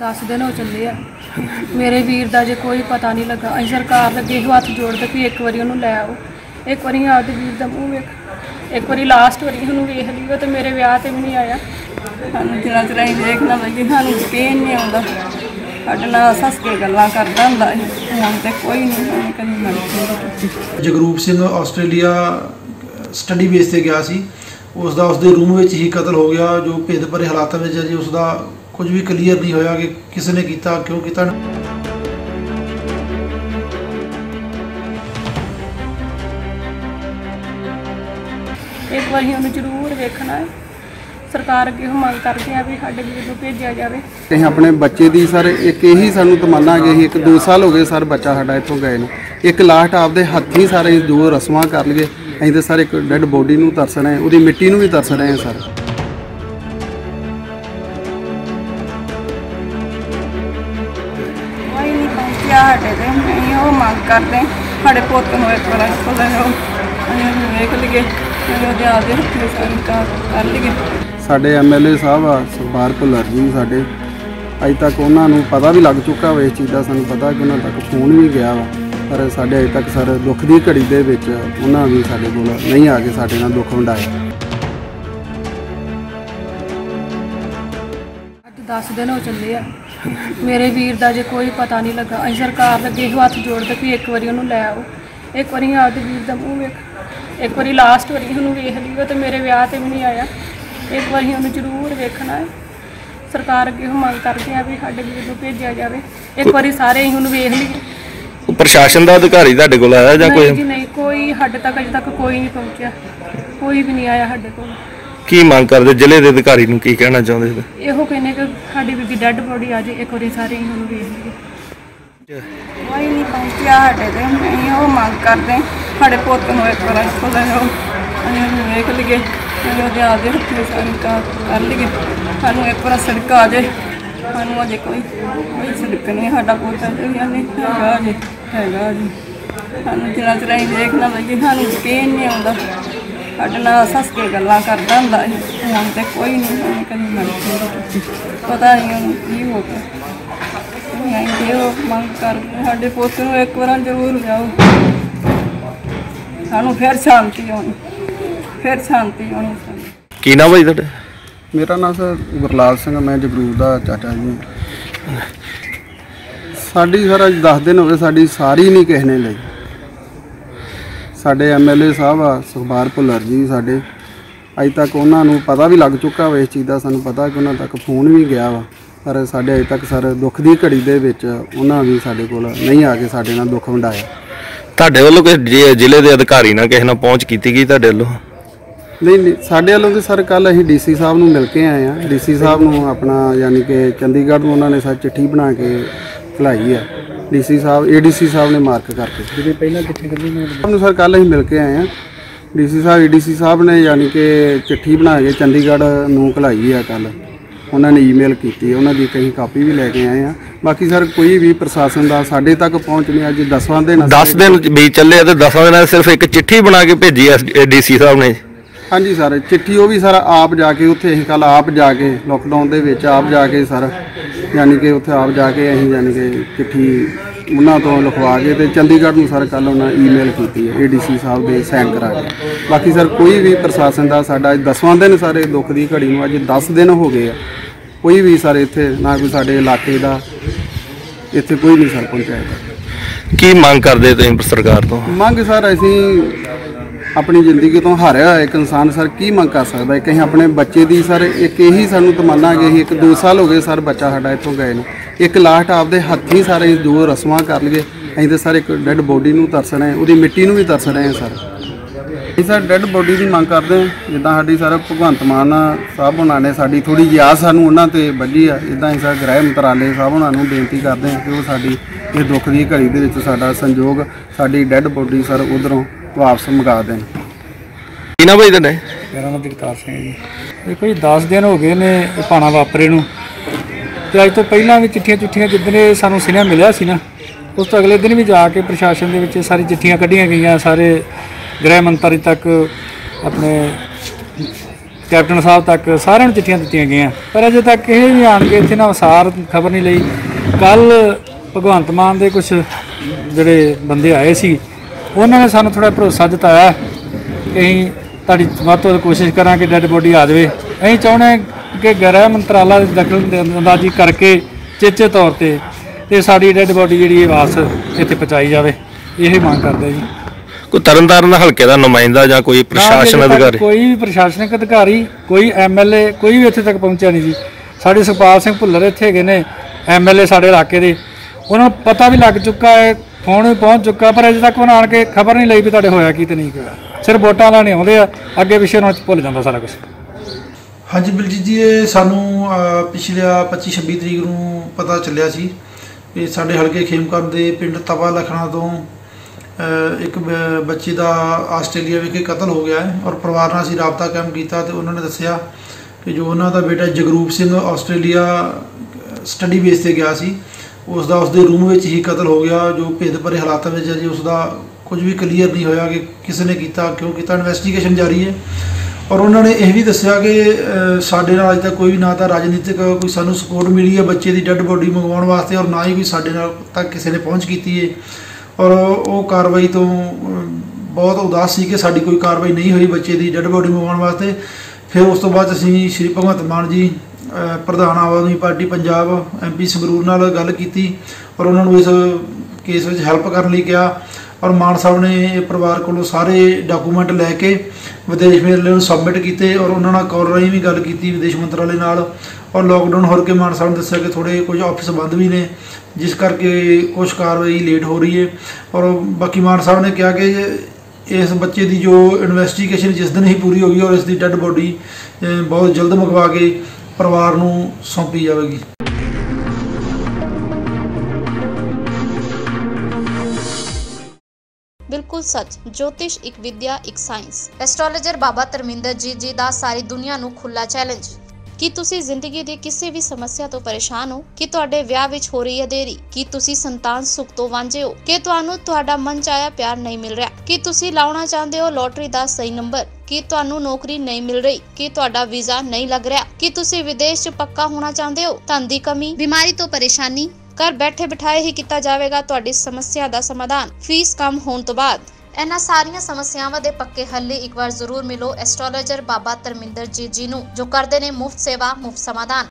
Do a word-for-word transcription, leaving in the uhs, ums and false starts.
दस दिन हो चले आ मेरे वीर का जो कोई पता नहीं लगा। अं सरकार लगे हथ जोड़ते भी एक बारी उन्होंने लै आओ, एक बारी आपके वीर का मूँह वेख, एक बारी लास्ट बारी उन्होंने वेख लियो। तो मेरे ब्याह से भी नहीं आया। सानू जिन्ना चिर अं देखना लगे सानू यकीन नहीं आता। साढ़े नाल हस के गल्लां करदा हुंदा है, हुण ते कोई नहीं कभी मिल। Jagroop Singh Australia study base से गया सी, उसका उसके रूम में ही कतल हो गया। जो भेद भरे हालातों में जी उसका कुछ भी क्लीयर नहीं होया कि किसने किया, क्यों किया। एक बार उन्हें जरूर देखना है। सरकार अगे मंग करते हैं भी साडे वीर नूं भेजिया जाए। ਅਸੀਂ ਆਪਣੇ ਬੱਚੇ ਦੀ ਸਰ ਇੱਕ ਇਹੀ ਸਾਨੂੰ ਤਮੰਨਾ ਗਈ ਇੱਕ दो साल हो गए सर ਬੱਚਾ ਸਾਡਾ ਇੱਥੋਂ ਗਏ ਨੂੰ। ਇੱਕ ਲਾਸਟ ਆਪਦੇ ਹੱਥੀਂ ਸਾਰੇ ਜੋ ਰਸਮਾਂ ਕਰ ਲਈਏ। ਅਸੀਂ ਤਾਂ ਸਰ ਇੱਕ ਡੈਡ ਬੋਡੀ ਨੂੰ ਤਰਸ ਰਹੇ, ਉਹਦੀ ਮਿੱਟੀ ਨੂੰ ਵੀ ਤਰਸ ਰਹੇ ਹਾਂ ਸਰ। ਕੋਈ ਨਹੀਂ ਪਹੁੰਚਿਆ ਸਾਡੇ ਤੇ, ਅਸੀਂ ਉਹ ਮੰਗ ਕਰਦੇ ਸਾਡੇ ਪੁੱਤ ਨੂੰ ਇੱਕ ਵਾਰ ਕੋਲ ਜਾਓ, ਅਸੀਂ ਵੇਖ ਲਈਏ ਉਹਦੇ ਆਪਦੇ ਹੱਥੀਂ ਸਾਨੂੰ ਕਰ ਲਈਏ। ਸਾਡੇ ਐਮ ਐਲ ਏ ਸਾਹਿਬ ਆ ਸੁਖਬਾਰ ਭੁੱਲਰ ਜੀ ਸਾਡੇ, ਅਜੇ ਤੱਕ ਉਹਨਾਂ ਨੂੰ ਪਤਾ ਵੀ ਲੱਗ ਚੁੱਕਾ ਵਾ ਇਸ ਚੀਜ਼ ਦਾ। ਸਾਨੂੰ ਪਤਾ ਕਿ ਉਹਨਾਂ ਤੱਕ ਫੋਨ ਵੀ ਗਿਆ ਵਾ, ਪਰ ਸਾਡੇ ਅਜੇ ਤੱਕ ਸਰ ਦੁੱਖ ਦੀ ਘੜੀ ਦੇ ਵਿੱਚ ਉਹਨਾਂ ਵੀ ਸਾਡੇ ਕੋਲ ਨਹੀਂ ਆ ਕੇ ਸਾਡੇ ਨਾਲ ਦੁੱਖ ਵੰਡਾਇਆ। ਅੱਜ दस दिन हो चले आ मेरे वीर का जो कोई पता नहीं लगा। अं सरकार लगे हथ जोड़ते भी एक बारी उन्होंने लै आओ, एक बारी आपके वीर का मूँह वेख, एक बारी लास्ट बारी उन्होंने वेख लियो। तो मेरे ब्याह से भी नहीं आया। एक बार उन्हें जरूर देखना है। सरकार अगे मंग करते हैं भी साडे वीर नूं भेजिया जाए। एक बार सारे उन्होंने वेख लीए। प्रशासन का अधिकारी तुहाडे कोल आया जां कोई? जी नहीं, कोई साडे तक अजे तक कोई नहीं पहुंचा, कोई भी नहीं आया साडे कोल। की मंग करदे जिले के अधिकारी नूं की कहना चाहुंदे? इहो कहने कि साडी वीर दी डैड बॉडी आ जाए, एक बार सारे उन्होंने वेख लीए। कोई नहीं पहुंचा साडे ते, ਅਸੀਂ ਉਹ ਮੰਗ ਕਰਦੇ ਸਾਡੇ ਪੁੱਤ ਨੂੰ ਇੱਕ ਵਾਰ ਕੋਲ ਜਾਓ, ਅਸੀਂ ਉਹਨੂੰ ਵੇਖ ਲਈਏ ਉਹਦੇ ਆਪਦੇ ਹੱਥੀਂ ਸਾਨੂੰ ਕਰ ਲਈਏ। ਸਾਨੂੰ ਇੱਕ ਵਾਰ ਸੜਕ ਆ ਜਾਏ, ਸਾਨੂੰ ਅਜੇ ਕੋਈ ਕੋਈ ਸੜਕ ਨਹੀਂ। ਸਾਡਾ ਪੁੱਤ ਅਜੇ ਨਹੀਂ ਹੈਗਾ ਜੀ, ਹੈਗਾ ਜੀ। ਸਾਨੂੰ ਜਿੰਨਾ ਚਿਰ ਅਸੀਂ ਦੇਖਣਾ ਲਈਏ ਸਾਨੂੰ ਯਕੀਨ ਨਹੀਂ ਆਉਂਦਾ। ਸਾਡੇ ਨਾਲ ਹੱਸ ਕੇ ਗੱਲਾਂ ਕਰਦਾ ਹੁੰਦਾ ਹੈ, ਹੁਣ ਤੇ ਕੋਈ ਨਹੀਂ ਕਦੀ ਮਿਲ ਪਤਾ ਨਹੀਂ ਉਹਨੂੰ ਕੀ ਹੋ ਗਿਆ। ਅਸੀਂ ਉਹ ਮੰਗ ਕਰਦੇ ਸਾਡੇ ਪੁੱਤ ਨੂੰ ਇੱਕ ਵਾਰ ਜ਼ਰੂਰ ਲਿਆਓ, ਸਾਨੂੰ ਫਿਰ ਸ਼ਾਂਤੀ ਆਉਣੀ, ਫਿਰ ਸ਼ਾਂਤੀ ਆਉਣੀ ਸਾਨੂੰ। ਕੀ ਨਾਮ ਹੈ ਤੁਹਾਡਾ? ਮੇਰਾ ਨਾਮ ਸਰ ਗੁਰਲਾਲ ਸਿੰਘ, ਮੈਂ ਜਗਰੂਪ ਦਾ ਚਾਚਾ ਜੀ। ਸਾਡੀ ਸਰ ਅੱਜ ਦਸ ਦਿਨ ਹੋ ਗਏ ਸਾਡੀ ਸਾਰੀ ਨਹੀਂ ਕਿਸੇ ਨੇ ਲਈ। ਸਾਡੇ ਐਮ ਐਲ ਏ ਸਾਹਿਬ ਆ ਸੁਖਬਾਰ ਭੁੱਲਰ ਜੀ ਸਾਡੇ, ਅਜੇ ਤੱਕ ਉਹਨਾਂ ਨੂੰ ਪਤਾ ਵੀ ਲੱਗ ਚੁੱਕਾ ਵਾ ਇਸ ਚੀਜ਼ ਦਾ। ਸਾਨੂੰ ਪਤਾ ਕਿ ਉਹਨਾਂ ਤੱਕ ਫੋਨ ਵੀ ਗਿਆ ਵਾ, ਪਰ ਸਾਡੇ ਅਜੇ ਤੱਕ ਸਰ ਦੁੱਖ ਦੀ ਘੜੀ ਦੇ ਵਿੱਚ ਉਹਨਾਂ ਵੀ ਸਾਡੇ ਕੋਲ ਨਹੀਂ ਆ ਕੇ ਸਾਡੇ ਨਾਲ ਦੁੱਖ ਵੰਡਾਇਆ। ਤੁਹਾਡੇ ਵੱਲੋਂ ਕਿਸੇ ਜ਼ਿਲ੍ਹੇ ਦੇ ਅਧਿਕਾਰੀ ਨਾਲ ਕਿਸੇ ਨਾਲ ਪਹੁੰਚ ਕੀਤੀ ਗਈ ਤੁਹਾਡੇ ਵੱਲੋਂ? ਨਹੀਂ ਨਹੀਂ, ਸਾਡੇ ਵੱਲੋਂ ਤਾਂ ਸਰ ਕੱਲ੍ਹ ਅਸੀਂ ਡੀ ਸੀ ਸਾਹਿਬ ਨੂੰ ਮਿਲ ਕੇ ਆਏ ਹਾਂ। ਡੀ ਸੀ ਸਾਹਿਬ ਨੂੰ ਆਪਣਾ ਯਾਨੀ ਕਿ ਚੰਡੀਗੜ੍ਹ ਨੂੰ ਉਹਨਾਂ ਨੇ ਸਰ ਚਿੱਠੀ ਬਣਾ ਕੇ ਘਲਾਈ ਹੈ। D C Sahib A D C ਸਾਹਿਬ ਨੇ ਮਾਰਕ ਕਰਕੇ ਜਿਹੜੇ ਪਹਿਲਾਂ ਚਿੱਠੀ ਕੱਢੀ ਨੂੰ ਸਰ ਕੱਲ੍ਹ ਅਸੀਂ ਮਿਲ ਕੇ ਆਏ ਹਾਂ। D C Sahib A D C ਸਾਹਿਬ ਨੇ ਯਾਨੀ ਕਿ ਚਿੱਠੀ ਬਣਾ ਕੇ ਚੰਡੀਗੜ੍ਹ ਨੂੰ ਘਲਾਈ ਹੈ। ਕੱਲ੍ਹ ਉਹਨਾਂ ਨੇ ਈਮੇਲ ਕੀਤੀ, ਉਹਨਾਂ ਦੀ ਕਈ ਕਾਪੀ ਵੀ ਲੈ ਕੇ ਆਏ ਆ। ਬਾਕੀ ਸਰ ਕੋਈ ਵੀ ਪ੍ਰਸ਼ਾਸਨ ਦਾ ਸਾਡੇ ਤੱਕ ਪਹੁੰਚ ਨਹੀਂ। ਅੱਜ ਦਸਵਾਂ ਦਿਨ ਦਸ ਦਿਨ ਵੀ ਚੱਲੇ ਤੇ ਦਸਾਂ ਦਿਨਾਂ ਸਿਰਫ ਇੱਕ ਚਿੱਠੀ ਬਣਾ ਕੇ ਭੇਜੀ ਹੈ ਡੀ ਸੀ ਸਾਹਿਬ ਨੇ। ਹਾਂਜੀ ਸਰ, ਚਿੱਠੀ ਉਹ ਵੀ ਸਰ ਆਪ ਜਾ ਕੇ ਉੱਥੇ ਅਸੀਂ ਕੱਲ੍ਹ ਆਪ ਜਾ ਕੇ ਲੋਕਡਾਊਨ ਦੇ ਵਿੱਚ ਆਪ ਜਾ ਕੇ ਸਰ ਯਾਨੀ ਕਿ ਉੱਥੇ ਆਪ ਜਾ ਕੇ ਅਸੀਂ ਯਾਨੀ ਕਿ ਚਿੱਠੀ ਉਹਨਾਂ ਤੋਂ ਲਿਖਵਾ ਕੇ ਤੇ ਚੰਡੀਗੜ੍ਹ ਨੂੰ ਸਰ ਕੱਲ੍ਹ ਉਹਨਾਂ ਈਮੇਲ ਕੀਤੀ ਹੈ ਏ ਡੀ ਸੀ ਸਾਹਿਬ ਦੇ ਸਾਈਨ ਕਰਾ ਕੇ। ਬਾਕੀ ਸਰ ਕੋਈ ਵੀ ਪ੍ਰਸ਼ਾਸਨ ਦਾ ਸਾਡਾ ਅੱਜ ਦਸਵਾਂ ਦਿਨ ਸਾਰੇ ਦੁੱਖ ਦੀ ਘੜੀ ਨੂੰ ਅੱਜ ਦਸ ਦਿਨ ਹੋ ਗਏ ਆ। ਕੋਈ ਵੀ ਸਰ ਇੱਥੇ ਨਾ ਕੋਈ ਸਾਡੇ ਇਲਾਕੇ ਦਾ ਇੱਥੇ ਕੋਈ ਨਹੀਂ ਸਰ ਪਹੁੰਚਾਇਆ। ਕੀ ਮੰਗ ਕਰਦੇ ਤੁਸੀਂ ਸਰਕਾਰ ਤੋਂ? ਮੰਗ ਸਰ ਅਸੀਂ ਆਪਣੀ ਜ਼ਿੰਦਗੀ ਤੋਂ ਹਾਰਿਆ ਹੋਇਆ ਇੱਕ ਇਨਸਾਨ ਸਰ ਕੀ ਮੰਗ ਕਰ ਸਕਦਾ। ਇੱਕ ਅਸੀਂ ਆਪਣੇ ਬੱਚੇ ਦੀ ਸਰ ਇੱਕ ਇਹੀ ਸਾਨੂੰ ਤਮੰਨਾ ਗਈ ਇੱਕ ਦੋ ਸਾਲ ਹੋ ਗਏ ਸਰ ਬੱਚਾ ਸਾਡਾ ਇੱਥੋਂ ਗਏ ਨੂੰ। ਇੱਕ ਲਾਸਟ ਆਪਦੇ ਹੱਥੀਂ ਸਾਰੇ ਜੋ ਰਸਮਾਂ ਕਰ ਲਈਏ। ਅਸੀਂ ਤਾਂ ਸਰ ਇੱਕ ਡੈਡ ਬੋਡੀ ਨੂੰ ਤਰਸ ਰਹੇ, ਉਹਦੀ ਮਿੱਟੀ ਨੂੰ ਵੀ ਤਰਸ ਰਹੇ ਹਾਂ ਸਰ। ਅਸੀਂ ਸਰ ਡੈਡ ਬੋਡੀ ਦੀ ਮੰਗ ਕਰਦੇ ਹਾਂ। ਜਿੱਦਾਂ ਸਾਡੀ ਸਰ ਭਗਵੰਤ ਮਾਨ ਸਾਹਿਬ ਹੋਣਾ ਨੇ ਸਾਡੀ ਥੋੜ੍ਹੀ ਜਿਹੀ ਆਸ ਸਾਨੂੰ ਉਹਨਾਂ 'ਤੇ ਵੱਜੀ ਆ, ਇੱਦਾਂ ਹੀ ਸਰ ਗ੍ਰਹਿ ਮੰਤਰਾਲੇ ਸਾਹਿਬ ਹੋਣਾ ਨੂੰ ਬੇਨਤੀ ਕਰਦੇ ਹਾਂ ਕਿ ਉਹ ਸਾਡੀ ਇਹ ਦੁੱਖ ਦੀ ਘੜੀ ਦੇ ਵਿੱਚ ਸਾਡਾ ਸੰਯੋਗ ਸਾਡੀ ਡੈਡ ਬੋਡੀ ਸਰ ਉੱਧਰੋਂ ਵਾਪਸ ਮੰਗਾ ਦੇਣ। ਕੀ ਨਾਮ ਹੈ ਤੁਹਾਡਾ? ਮੇਰਾ ਨਾਮ ਜਗਤਾਰ ਸਿੰਘ ਜੀ। ਦੇਖੋ ਜੀ ਦਸ ਦਿਨ ਹੋ ਗਏ ਨੇ ਇਹ ਭਾਣਾ ਵਾਪਰੇ ਨੂੰ, ਅਤੇ ਅੱਜ ਤੋਂ ਪਹਿਲਾਂ ਵੀ ਚਿੱਠੀਆਂ ਚੁੱਠੀਆਂ ਜਿੱਦਣ ਸਾਨੂੰ ਸੁਨੇਹਾ ਮਿਲਿਆ ਸੀ ਨਾ ਉਸ ਤੋਂ ਅਗਲੇ ਦਿਨ ਵੀ ਜਾ ਕੇ ਪ੍ਰਸ਼ਾਸਨ ਦੇ ਵਿੱਚ ਸਾਰੀ ਚਿੱਠੀਆਂ ਕੱਢੀਆਂ ਗਈਆਂ। ਸਾਰੇ ਗ੍ਰਹਿ ਮੰਤਰੀ ਤੱਕ ਆਪਣੇ ਕੈਪਟਨ ਸਾਹਿਬ ਤੱਕ ਸਾਰਿਆਂ ਨੂੰ ਚਿੱਠੀਆਂ ਦਿੱਤੀਆਂ ਗਈਆਂ, ਪਰ ਅਜੇ ਤੱਕ ਇਹ ਵੀ ਆਣ ਕੇ ਇੱਥੇ ਨਾ ਅਨੁਸਾਰ ਖਬਰ ਨਹੀਂ ਲਈ। ਕੱਲ ਭਗਵੰਤ ਮਾਨ ਦੇ ਕੁਛ ਜਿਹੜੇ ਬੰਦੇ ਆਏ ਸੀ, ਉਹਨਾਂ ਨੇ ਸਾਨੂੰ ਥੋੜ੍ਹਾ ਭਰੋਸਾ ਜਤਾਇਆ ਕਿ ਅਸੀਂ ਤੁਹਾਡੀ ਵੱਧ ਤੋਂ ਵੱਧ ਕੋਸ਼ਿਸ਼ ਕਰਾਂਗੇ ਡੈੱਡ ਬੋਡੀ ਆ ਜਾਵੇ। ਅਸੀਂ ਚਾਹੁੰਦੇ ਕਿ ਗ੍ਰਹਿ ਮੰਤਰਾਲਾ ਦੀ ਦਖਲ ਅੰਦਾਜ਼ੀ ਕਰਕੇ ਚੇਚੇ ਤੌਰ 'ਤੇ ਤੇ ਸਾਡੀ ਡੈੱਡ ਬੋਡੀ ਜਿਹੜੀ ਇਹ ਵਾਪਸ ਇੱਥੇ ਪਹੁੰਚਾਈ ਜਾਵੇ, ਇਹ ਮੰਗ ਕਰਦੇ ਜੀ। ਕੋਈ ਤਰਨਤਾਰਨ ਹਲਕੇ ਦਾ ਨੁਮਾਇੰਦਾ ਜਾਂ ਕੋਈ ਪ੍ਰਸ਼ਾਸਨ ਅਧਿਕਾਰੀ? ਕੋਈ ਵੀ ਪ੍ਰਸ਼ਾਸਨਿਕ ਅਧਿਕਾਰੀ, ਕੋਈ ਐਮ ਐਲ ਏ, ਕੋਈ ਵੀ ਇੱਥੇ ਤੱਕ ਪਹੁੰਚਿਆ ਨਹੀਂ ਜੀ। ਸਾਡੇ ਸੁਖਪਾਲ ਸਿੰਘ ਭੁੱਲਰ ਇੱਥੇ ਹੈਗੇ ਨੇ, ਐਮ ਐਲ ਏ ਸਾਡੇ ਇਲਾਕੇ ਦੇ, ਉਹਨਾਂ ਨੂੰ ਪਤਾ ਵੀ ਲੱਗ ਚੁੱਕਾ ਹੈ, ਫੋਨ ਵੀ ਪਹੁੰਚ ਚੁੱਕਾ, ਪਰ ਅਜੇ ਤੱਕ ਉਹਨਾਂ ਆਣ ਕੇ ਖਬਰ ਨਹੀਂ ਲਈ ਵੀ ਤੁਹਾਡੇ ਹੋਇਆ ਕੀ ਤੇ ਨਹੀਂ ਹੋਇਆ। ਸਿਰਫ ਵੋਟਾਂ ਲੈਣੇ ਆਉਂਦੇ ਆ, ਅੱਗੇ ਪਿੱਛੇ ਉਹਨਾਂ 'ਚ ਭੁੱਲ ਜਾਂਦਾ ਸਾਰਾ ਕੁਛ। ਹਾਂਜੀ ਬਲਜੀਤ ਜੀ, ਇਹ ਸਾਨੂੰ ਪਿਛਲੇ ਪੱਚੀ ਛੱਬੀ ਤਰੀਕ ਨੂੰ ਪਤਾ ਚੱਲਿਆ ਸੀ ਕਿ ਸਾਡੇ ਹਲਕੇ ਖੇਮਕਰਨ ਦੇ ਪਿੰਡ ਤਵਾ ਲਖਣਾ ਤੋਂ ਇੱਕ ਬ- ਬੱਚੇ ਦਾ ਆਸਟ੍ਰੇਲੀਆ ਵਿਖੇ ਕਤਲ ਹੋ ਗਿਆ ਹੈ, ਔਰ ਪਰਿਵਾਰ ਨਾਲ ਅਸੀਂ ਰਾਬਤਾ ਕਾਇਮ ਕੀਤਾ ਤੇ ਉਹਨਾਂ ਨੇ ਦੱਸਿਆ ਕਿ ਜੋ ਉਹਨਾਂ ਦਾ ਬੇਟਾ Jagroop Singh Australia study base ਤੇ ਗਿਆ ਸੀ, ਉਸ ਦਾ ਉਸਦੇ ਰੂਮ ਵਿੱਚ ਹੀ ਕਤਲ ਹੋ ਗਿਆ, ਜੋ ਭੇਦ ਭਰੇ ਹਾਲਾਤਾਂ ਵਿੱਚ ਅਜੇ ਉਸ ਦਾ ਕੁਝ ਵੀ ਕਲੀਅਰ ਨਹੀਂ ਹੋਇਆ ਕਿ ਕਿਸ ਨੇ ਕੀਤਾ, ਕਿਉਂ ਕੀਤਾ। ਇਨਵੈਸਟੀਗੇਸ਼ਨ ਜਾਰੀ ਹੈ। ਔਰ ਉਹਨਾਂ ਨੇ ਇਹ ਵੀ ਦੱਸਿਆ ਕਿ ਅ, ਸਾਡੇ ਨਾਲ ਅਜੇ ਤੱਕ ਕੋਈ ਵੀ ਨਾ ਤਾਂ ਰਾਜਨੀਤਿਕ ਕੋਈ ਸਾਨੂੰ ਸਪੋਰਟ ਮਿਲੀ ਹੈ ਬੱਚੇ ਦੀ ਡੈੱਡ ਬੋਡੀ ਮੰਗਵਾਉਣ ਵਾਸਤੇ, ਔਰ ਨਾ ਹੀ ਕੋਈ ਸਾਡੇ ਨਾਲ ਤੱਕ ਕਿਸੇ ਨੇ ਪਹੁੰਚ ਕੀਤੀ ਹੈ। ਔਰ ਉਹ ਕਾਰਵਾਈ ਤੋਂ ਅ, ਬਹੁਤ ਉਦਾਸ ਸੀ ਕਿ ਸਾਡੀ ਕੋਈ ਕਾਰਵਾਈ ਨਹੀਂ ਹੋਈ ਬੱਚੇ ਦੀ ਡੈੱਡ ਬੋਡੀ ਮੰਗਵਾਉਣ ਵਾਸਤੇ। ਫਿਰ ਉਸ ਤੋਂ ਬਾਅਦ ਅਸੀਂ ਸ਼੍ਰੀ ਭਗਵੰਤ ਮਾਨ ਜੀ ਅ, ਪ੍ਰਧਾਨ Aam Aadmi party Punjab M P Sangrur ਨਾਲ ਗੱਲ ਕੀਤੀ ਔਰ ਉਹਨਾਂ ਨੂੰ ਇਸ ਕੇਸ ਵਿੱਚ ਹੈਲਪ ਕਰਨ ਲਈ ਕਿਹਾ। ਔਰ ਮਾਨ ਸਾਹਿਬ ਨੇ ਇਹ ਪਰਿਵਾਰ ਕੋਲੋਂ ਸਾਰੇ ਡਾਕੂਮੈਂਟ ਲੈ ਕੇ ਵਿਦੇਸ਼ ਮੰਤਰਾਲੇ ਨੂੰ ਸਬਮਿਟ ਕੀਤੇ ਔਰ ਉਹਨਾਂ ਨਾਲ ਕਾਲ ਰਾਹੀਂ ਵੀ ਗੱਲ ਕੀਤੀ ਵਿਦੇਸ਼ ਮੰਤਰਾਲੇ ਨਾਲ। ਔਰ ਲੋਕਡਾਊਨ ਹੋ ਕੇ ਮਾਨ ਸਾਹਿਬ ਨੇ ਦੱਸਿਆ ਕਿ ਥੋੜ੍ਹੇ ਕੁਝ ਆਫਿਸ ਬੰਦ ਵੀ ਨੇ, ਜਿਸ ਕਰਕੇ ਕੁਛ ਕਾਰਵਾਈ ਲੇਟ ਹੋ ਰਹੀ ਹੈ। ਔਰ ਬਾਕੀ ਮਾਨ ਸਾਹਿਬ ਨੇ ਕਿਹਾ ਕਿ ਇਸ ਬੱਚੇ ਦੀ ਜੋ ਇਨਵੈਸਟੀਗੇਸ਼ਨ ਜਿਸ ਦਿਨ ਹੀ ਪੂਰੀ ਹੋ ਗਈ ਔਰ ਇਸ ਦੀ ਡੈੱਡ ਬੋਡੀ ਬਹੁਤ ਜਲਦ ਮੰਗਵਾ ਕੇ ਪਰਿਵਾਰ ਨੂੰ ਸੌਂਪੀ ਜਾਵੇਗੀ। ਬਿਲਕੁਲ ਸੱਚ। ਜੋਤਿਸ਼ ਇੱਕ ਵਿਦਿਆ, ਇੱਕ ਸਾਇੰਸ। ਐਸਟ੍ਰੋਲੋਜਰ ਬਾਬਾ ਧਰਮਿੰਦਰ ਜੀ ਜੀ ਦਾ ਸਾਰੀ ਦੁਨੀਆ ਨੂੰ ਖੁੱਲਾ ਚੈਲੰਜ। ਕੀ ਤੁਸੀਂ ਜ਼ਿੰਦਗੀ ਦੀ ਕਿਸੇ ਵੀ ਸਮੱਸਿਆ ਤੋਂ ਪਰੇਸ਼ਾਨ ਹੋ? ਕਿ ਤੁਹਾਡੇ ਵਿਆਹ ਵਿੱਚ ਹੋ ਰਹੀ ਹੈ ਦੇਰੀ? ਕੀ ਤੁਸੀਂ ਸੰਤਾਨ ਸੁੱਖ ਤੋਂ ਵਾਂਝੇ ਹੋ? ਕਿ ਤੁਹਾਨੂੰ ਤੁਹਾਡਾ ਮਨ ਚਾਹਿਆ ਪਿਆਰ ਨਹੀਂ ਮਿਲ ਰਿਹਾ? ਕੀ ਤੁਸੀਂ ਲਾਉਣਾ ਚਾਹੁੰਦੇ ਹੋ ਲੋਟਰੀ ਦਾ ਸਹੀ ਨੰਬਰ? ਕੀ ਤੁਹਾਨੂੰ ਨੌਕਰੀ ਨਹੀਂ ਮਿਲ ਰਹੀ? ਕੀ ਤੁਹਾਡਾ ਵੀਜ਼ਾ ਨਹੀਂ ਲੱਗ ਰਿਹਾ? ਕੀ ਤੁਸੀਂ ਵਿਦੇਸ਼ 'ਚ ਪੱਕਾ ਹੋਣਾ ਚਾਹੁੰਦੇ ਹੋ? ਧਨ ਦੀ ਕਮੀ, ਬਿਮਾਰੀ ਤੋਂ ਪਰੇਸ਼ਾਨੀ? ਘਰ ਬੈਠੇ ਬਿਠਾਏ ਹੀ ਕੀਤਾ ਜਾਵੇਗਾ ਤੁਹਾਡੀ ਸਮੱਸਿਆ ਦਾ ਸਮਾਧਾਨ, ਫੀਸ ਕਮ ਹੋਣ ਤੋਂ ਬਾਅਦ। ਇਹਨਾਂ ਸਾਰੀਆਂ ਸਮੱਸਿਆਵਾਂ ਦੇ ਪੱਕੇ ਹੱਲ ਲਈ ਇੱਕ ਵਾਰ ਜ਼ਰੂਰ ਮਿਲੋ ਐਸਟ੍ਰੋਲੋਜਰ ਬਾਬਾ ਧਰਮਿੰਦਰ ਜੀ ਜੀ ਨੂੰ, ਜੋ ਕਰਦੇ ਨੇ ਮੁਫਤ ਸੇਵਾ, ਮੁਫਤ ਸਮਾਧਾਨ।